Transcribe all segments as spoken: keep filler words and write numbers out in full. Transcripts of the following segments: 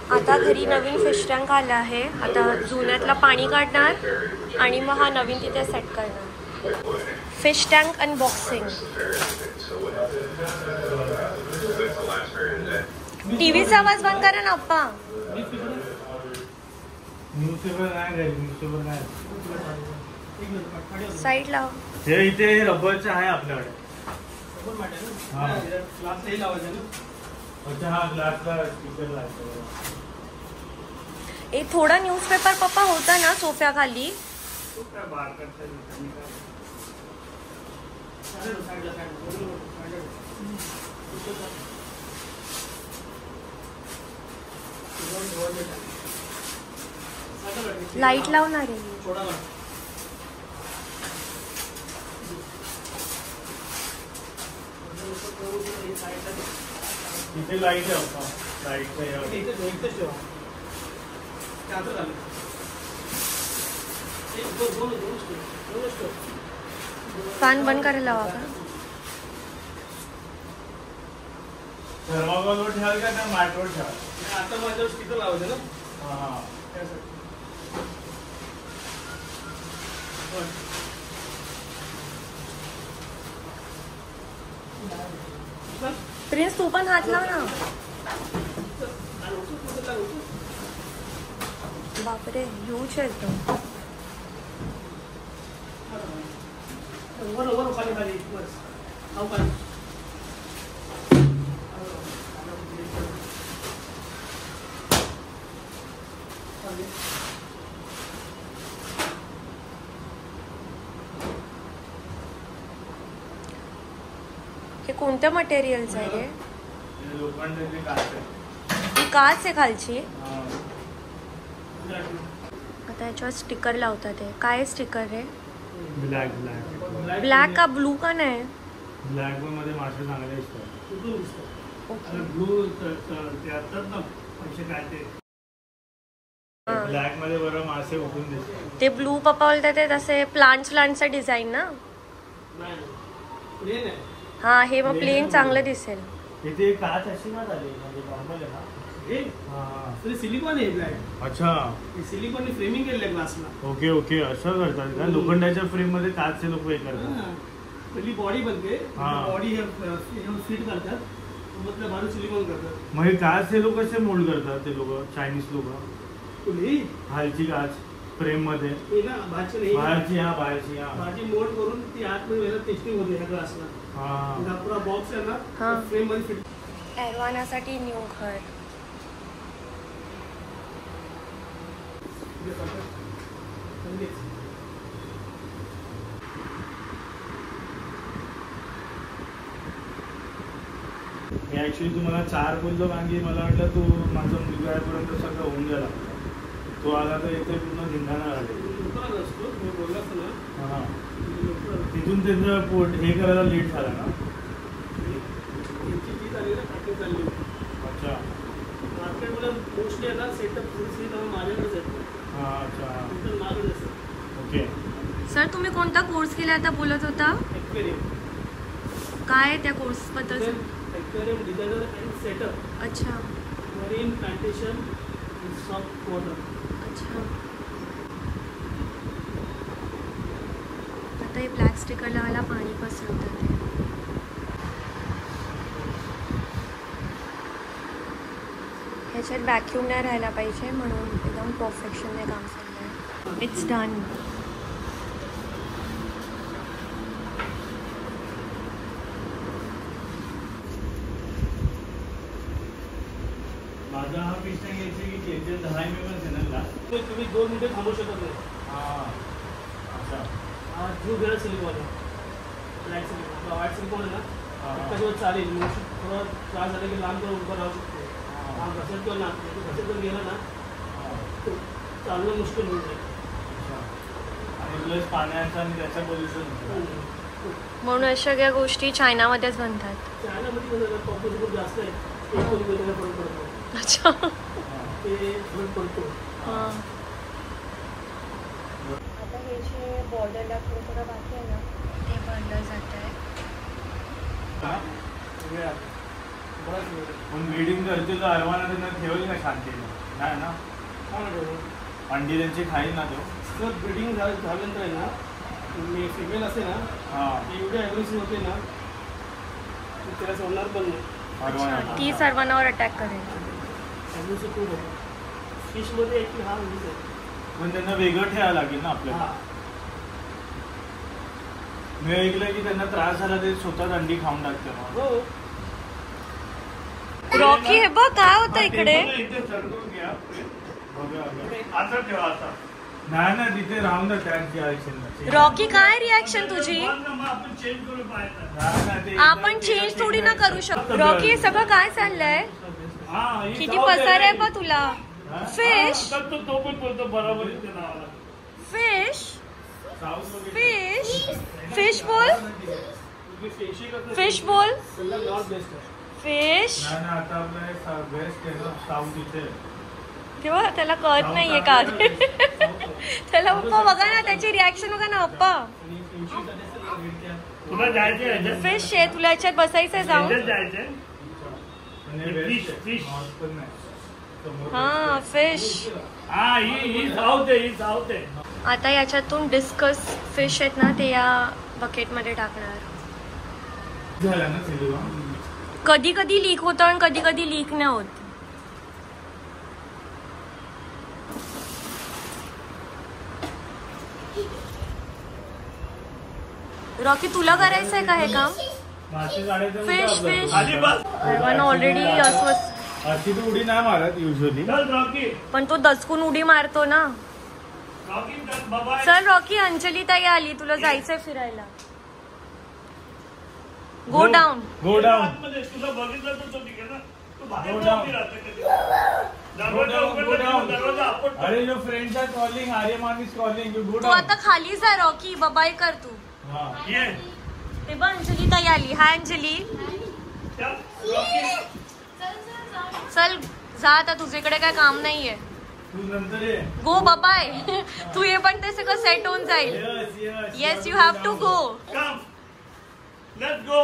आता घरी नवीन fish tank आला आहे. आता जुन्यातला पाणी काढणार आणि मग हा नवीन तिथे सेट करणार. Fish tank unboxing. टीव्हीचा आवाज बंद करा ना अप्पा. साईड लाव. हे इथे रबरचं आहे आपल्याकडे. ए थोडा न्यूजपेपर पप्पा होता ना सोफ्या खाली. लाईट लावणार आहे. इथे लाईट आहे. फॅन बंद करायला हवा का? थर्माकोलवर ठेवाल का मॅटवर ठेवाल? आता माझ्यावर स्टिकर लावायचं ना. हा प्रिन्स तू पण हात लाव ना. बापरे ह्यूज आहे तो. हे कोणत्या मटेरियलचं आहे रे? लोखंडाची काच आहे. ही काच आहे खालची. आता याच्यावर स्टिकर लावतात. आहे काय स्टिकर आहे? ब्लॅक ब्लॅक ब्लॅक का ब्लू का नाही? ब्लॅक मध्ये मासे चांगले दिसतात. ब्लू ते असतात ना पैसे काय ते ब्लॅक मध्ये बरं मासे उठून दिसतात. ते ब्लू पप्पा बोलतात ते तसे प्लांट्स प्लांटचा डिझाईन ना. हा हे मग प्लेन चांगलं दिसेल. इथे काच अशी ना झाली म्हणजे नॉर्मल आहे ना. हे सिलिकॉन आहे ब्लॅक. अच्छा सिलिकॉन फ्रेमिंग केलेलं ग्लासला. ओके ओके असं करतात का? लोखंडाच्या फ्रेम मध्ये काचचे लोक हे करतात. पहिली बॉडी बनते. बॉडी फिट करतात मग बाजू सिलिकॉन करतात. मग हे काच ते लोक कसे मोल्ड करतात? ते लोक चायनीज लोक हालची काच फ्रेम मध्ये बाहेरची हा बाहेरची हा भाजी मोल्ड करून ती आतमध्ये टेस्टिंग होते ह्या ग्लासला. हा पुरा बॉक्स आहे ना फ्रेम मध्ये फिट. एरवानासाठी न्यू घर. मी ऍक्च्युली तुम्हाला चार बोललो कारण की मला वाटलं तू माझं मुलगापर्यंत सगळं होऊन गेला. तो आला तर इथे पूर्ण धिंगाणा झाले. हा तिथून त्यांचं पोट हे करायला लेट झाला ना. अच्छा मार्केटमध्ये मोस्टली आहे ना सेटअप माझ्याकडेच आहे. हा अच्छा ओके. सर तुम्ही कोणता कोर्स केला आता बोलत होता? काय आहे त्या कोर्स बद्दल? Aquarium designer and setup. अच्छा. Marine plantation soft water. अच्छा. आता हे ब्लॅक स्टिकर लावायला पाणी पसरवतात ते. ह्याच्यात व्हॅक्यूम नाही राहायला पाहिजे म्हणून एकदम परफेक्शनने काम चाललं आहे. It's done. माझा हा पीस नाही घ्यायचे की जे दहा एम एम आहे ना तुम्ही दोन मिनिटं थांबू शकत नाही. हां अच्छा. हा जीव गेला सिलिकॉन आहे. ब्लॅक सिलिकॉन व्हाईट सिलिकॉन आहे ना एका दिवस चालेल. थोडा त्रास झाला की लांब करून उभं राहू शकतो. हा घसर किंवा ना घसर जर गेला ना चालणं मुश्किल होऊन जाईल. आणि प्लस पाण्याचा आणि त्याचा पोल्युशन म्हणून अशा सगळ्या गोष्टी चायनामध्येच बनतात. चायनामध्ये पॉप्युलेशन खूप जास्त आहे. फरक पडतो. अच्छा ते फरक पडतो. हां आता हे जे बॉर्डरला थोडं थोडं बाकी आहे ना ते बनलं जात आहे. बराच वेळ. पण ब्रीडिंग करतील तर अरवाना त्यांना ठेवेल ना शांतीला? नाही ना, काय म्हणतो अंडी त्यांची खाईल ना तो. जर ब्रिडिंग झाल्यानंतर आहे ना, फिमेल असते ना, हां एवढी ॲग्रेसिव्ह होते ना, त्याला सोडणार पण नाही. अरवाना ती सर्वांवर अटॅक करेल. ॲग्रेसिव्ह खूप होतं. फिशमध्ये ॲक्च्युली हा म्हणजे आहे. पण त्यांना वेगळं ठेवावं लागेल ना आपल्याला. हा. मी ऐकलं की त्यांना त्रास झाला ते स्वतःच अंडी खाऊन टाकते मग. हो. रॉकी हे बघ काय होतं इकडे. इथे सरकून घ्या. बघा, बघा. असं ठेवा आता. नाही ना, तिथे राहून द्या त्यांची आयुष्य. रॉकी काय रिॲक्शन तुझी? आपण चेंज करू पाहिजे. आपण चेंज थोडी ना करू शकतो. रॉकी हे सगळं काय चाललंय? हा, ही किती जाऊ दे. पसार आहे बा तुला. फिश हा, तो तो पण बोलतो बरोबर इथे नावाला. फिश साऊथ वगैरे. फिश फिश बोल फिश बोल फिश. नाही ना, आता आपलं बेस्ट आहे ना साऊथ इथे. तेव्हा त्याला कळत नाहीये का. त्याला पप्पा बघा ना, त्याची रिॲक्शन बघा ना पप्पा. तुला जायचं फिश आहे, तुला याच्यात बसायचंय जाऊन. जायचंय. फिश फिश हा फिश. हा, ही ही साऊथ आहे, ही साऊथ आहे. आता याच्यातून डिस्कस फिश आहेत ना, ते या बकेटमध्ये टाकणार. झाला ना सिल्वा. कधी कधी लीक होतं आणि कधी कधी लीक नाही होत. रॉकी तुला करायचंय का हे काम? फिश फिश ऑलरेडी अस्वस्थ. अशी तर उडी नाही मारत युजली, पण तो दचकून उडी मारतो ना. चल रॉकी, अंजली ताई आली, तुला जायचंय फिरायला. Go down go down. तुला बघितलं तर तो ठीक आहे ना, तू Go बाहेर down. उभी राहते कधी. Go दरवाजा down, go उघडला down. की दरवाजा आपटतो. अरे your friends are calling, Aryaman is calling, you go Tu down. आता खाली जा रॉकी, बबाई कर तू. हा. ये. ते बघ अंजली ताई आली. हाय अंजली. त्या रॉकी. चल जा आता, तुझ्याकडे काय काम नाहीये. तू नंतर ये. गो बबाय. तू ये पण ते सगळं सेट होऊन जाईल. Yes, yes. Yes you have to go. Come. Let's go.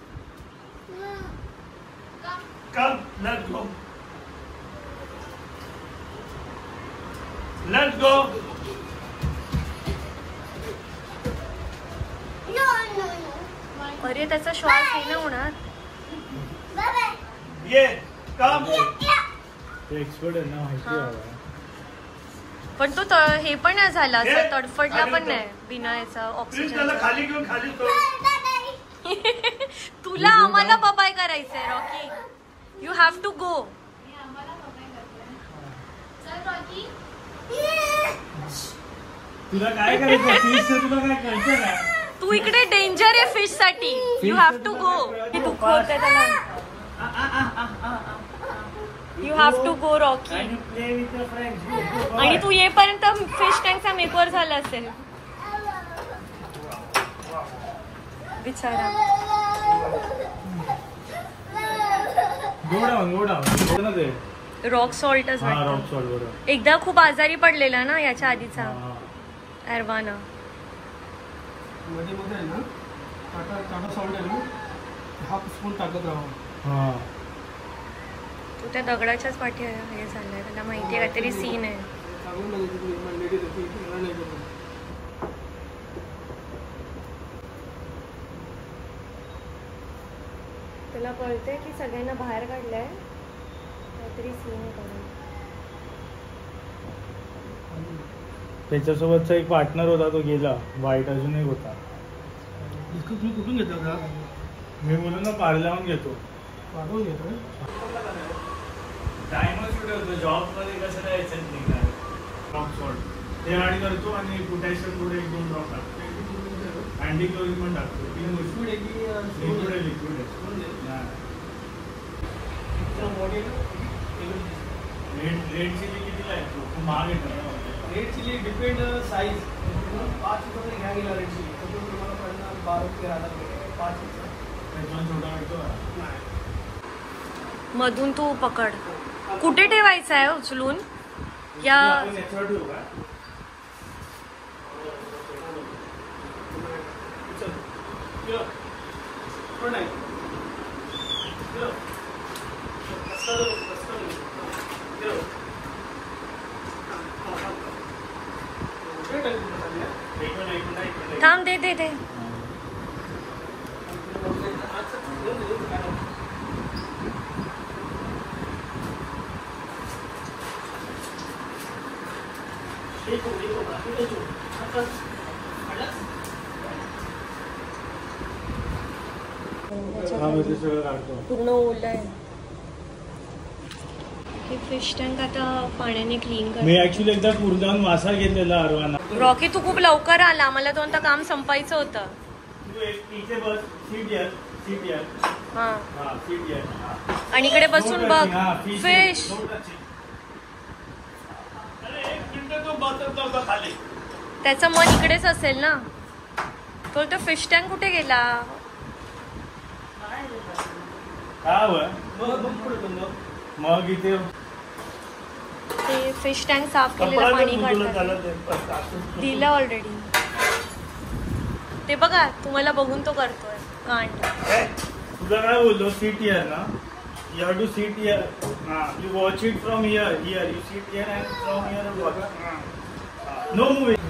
Come, let's go. Let's go. अरे त्याचा श्वास नाही ना होणार. ये. Come. ते एक्सपर्ट आहे ना, माहिती हा. आहे. पण तो त- हे पण नाही झाला, असं हे, तडफडला पण खाली नाही बिना याचा Please त्याला ऑक्सिजन. खाली घेऊन खाली सोड. तुला आम्हाला बबाय करायचंय Rocky. You have to go. तुला काय करायचं फिश, तुला काय करायचं ना. तू इकडे डेंजर आहे फिश साठी. You have to go. दुःख होतंय त्याला. You have to go Rocky. आणि तू येईपर्यंत फिश टँकचा मेकओव्हर झाला असेल बिचारा. Go down, go down. ते रॉक सॉल्टच हा, रॉक वाटतं. सॉल्ट बरोबर. एकदा खूप आजारी पडलेला ना याच्या आधीचा हा. अरवाना. मध्ये मध्ये आहे ना, टाटा टाटा सॉल्ट आहे ना, हाफ स्पून टाकत राहा. हा. तू त्या दगडाच्याच पाठी हे झालंय, त्याला माहिती आहे काहीतरी सीन आहे. चांगलं म्हणजे तुम्ही लेडीज होती, मला नाही करू. तुला कळतंय की सगळ्यांना बाहेर काढलंय, काहीतरी सीन आहे. त्याच्यासोबतचा एक पार्टनर होता, तो गेला. वाईट अजून एक होता. इसको तुम्ही कुठून घेतला का? मी बोलून ना पार्ल्याहून घेतो. पाठवून घेतोय. टाइमच कुठे होतो, जॉब मध्ये कसं काय यायचं निघणार. रॉक सॉल्ट ते आणि करतो आणि पोटॅशियम पुढे एक दोन ड्रॉप टाकतो. अँटी क्लोरिन पण टाकतो. तीन गोष्टी. लिक्विड आहे की लिक्विड आहे, लिक्विड आहे. रेड रेड चिली कितीला आहे? खूप महाग आहे ना. Red chilli depend size. पाच रुपये घ्या गेला रेड चिली, तर तो तुम्हाला पडणार बारा ते हजार रुपये. पाच त्याच्यावर छोटा मिळतो. मधून तू पकड. कुठे ठेवायचं आहे उचलून? या आपण याच्यावर ठेवू का? पण नाही थांब दे दे दे पूर्ण ओलं आहे. हे फिश टँक आता पाण्याने क्लीन कर. मी ऍक्च्युली एकदा पूर्ण मासा घेतलेला अरवाना. रॉकी तू खूप लवकर आला, मला तो आता काम संपायचं होतं. इथे बस, सीट यार, सीट यार. हा हा सीट यार. आणि इकडे बसून बघ फिश. त्याचं मन इकडेच असेल ना. तो तो फिश टँक कुठे गेला? मग इथे ते फिश टँक साफ केलेलं पाणी काढतात. दिलं ऑलरेडी. ते बघा तुम्हाला बघून तो करतोय कांड. तुला काय बोललो, सीट हियर ना. You have to sit here. Ah, you watch it from here. Here, you sit here and from here watch. Ah. No moving.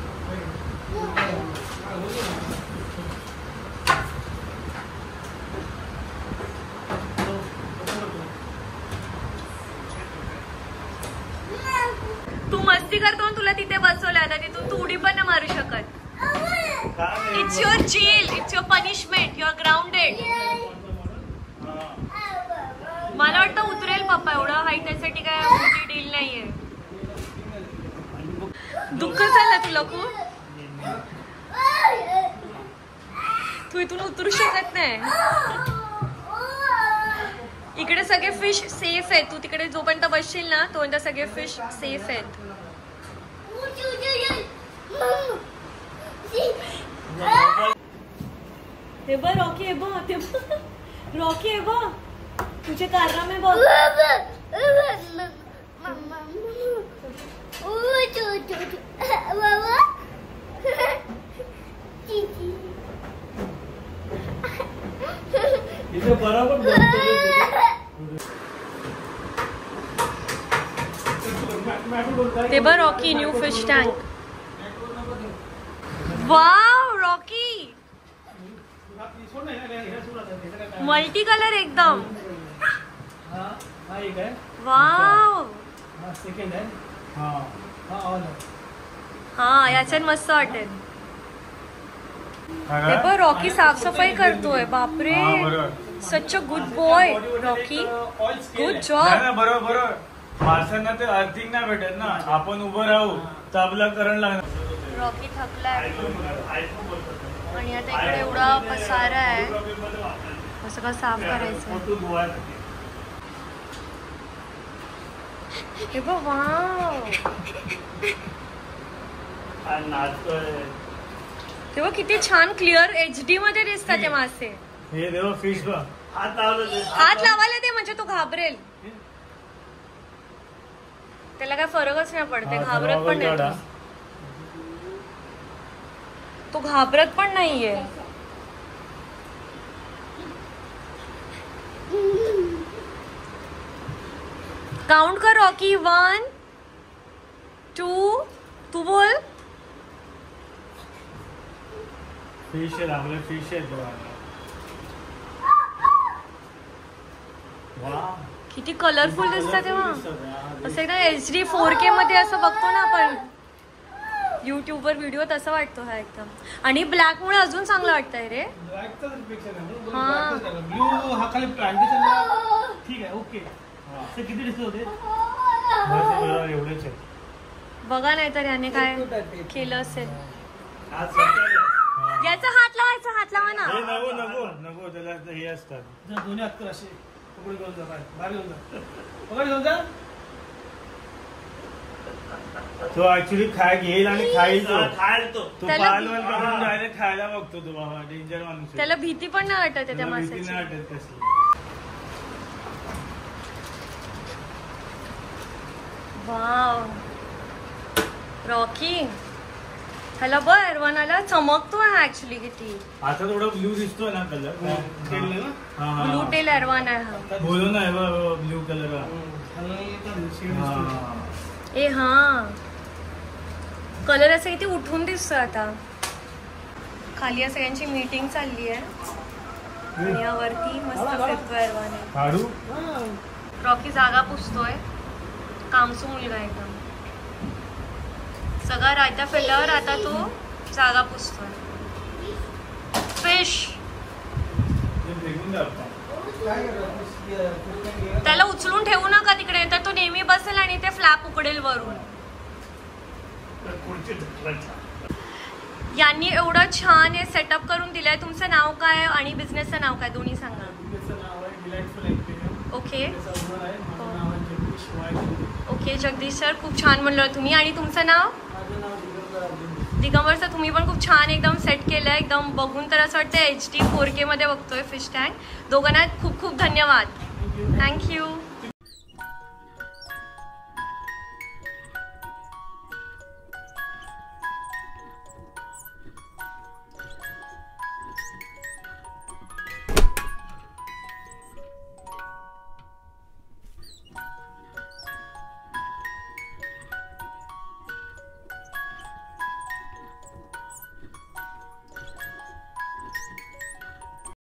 तू मस्ती करतो तुला तिथे बसवलं आता तिथून तू उडी पण नाही मारू शकत. It's your jail, it's your punishment, you are grounded. मला वाटतं उतरेल पप्पा, एवढं हाईट त्यासाठी काय मोठी डील नाहीये. दुःख झालं तुला खूप. तू इथून उतरू शकत नाही. इकडे सगळे फिश सेफ आहेत. तू तिकडे जोपर्यंत बसशील ना तोपर्यंत सगळे फिश सेफ आहेत. हे बघ रॉकी, हे बघ ते रॉकी, हे बघ तुझे कारनामे बघ. ते बघ Rocky, new fish tank. Wow Rocky, multi colour एकदम. वाव, हा याच्यात मस्त वाटेल. हे बघ रॉकी साफसफाई करतोय. बापरे, such a good boy Rocky, good job. बरोबर बरोबर. माणसांना ते अर्थिंग नाही भेटत ना. आपण उभं राहू तर आपला करंट लागणार. रॉकी थकलाय आणि आता इकडे एवढा पसारा आहे. असं का साफ करायचं. हे बघ वाव, तेव्हा किती छान क्लिअर एच डी मध्ये दिसतात ते मासे. हे देव फिश बघ, हात लावायला दे म्हणजे तो घाबरेल. त्याला काय फरकच नाही पडते, घाबरत पण नाही. तो घाबरत पण नाहीये. काउंट कर रॉकी. वन टू, तू बोल. फिश आहे आपलं, फिश आहे. किती कलरफुल दिसतात तेव्हा. असं एकदम एच डी फोर के मध्ये असं बघतो ना आपण युट्यूब वर व्हिडिओ, तसं वाटतो हा एकदम. आणि ब्लॅक मुळे अजून चांगलं वाटतंय रे. हा ब्लू हा खाली प्लांटेशन. ठीक आहे, ओके. किती दिसत होते एवढेच. बघा नाही तर याने काय केलं असेल. याचा हात लावायचा, हात लावा ना. नको नको नको, त्याला हे असतात दोन्ही हात कर असे. पकड घेऊन जा, बाहेर घेऊन जा, पकड घेऊन जा. तो ऍक्च्युली खाय घेईल आणि खाईल. तो खायला तो तो पालवल करून डायरेक्ट खायला बघतो. तो बाबा डेंजर माणूस. त्याला भीती पण नाही वाटत त्या माणसाची. भीती नाही वाटत कसली. वाव रॉकी, ह्याला बघ एरवानाला चमकतो आहे ऍक्च्युली किती. आता थोडा ब्ल्यू दिसतोय ना कलर. ब्लू टेल एरवाना आहे हा. बोलो ना ब्ल्यू कलर. ए हा कलर असं किती उठून दिसतोय आता. खाली या सगळ्यांची मीटिंग चालली आहे आणि यावरती मस्त फिरतोय एरवाना. रॉकी जागा पुसतोय. कामसू मुलगा एकदम. सगळा रायता फिरल्यावर आता तो जागा पुसतोय. फिश त्याला उचलून ठेवू नका तिकडे तर तो नेहमी बसेल आणि ते फ्लॅप उकडेल वरून. यांनी एवढं छान हे सेटअप करून दिलंय. तुमचं नाव काय आणि बिझनेसचं नाव काय दोन्ही सांगा. ओके ओके जगदीश सर खूप छान म्हणलं तुम्ही. आणि तुमचं नाव दिगंबर सर. तुम्ही पण खूप छान एकदम सेट केलं आहे. एकदम बघून तर असं वाटतं एच डी फोर के मध्ये बघतोय फिश टँक. दोघांना खूप खूप धन्यवाद. थँक्यू.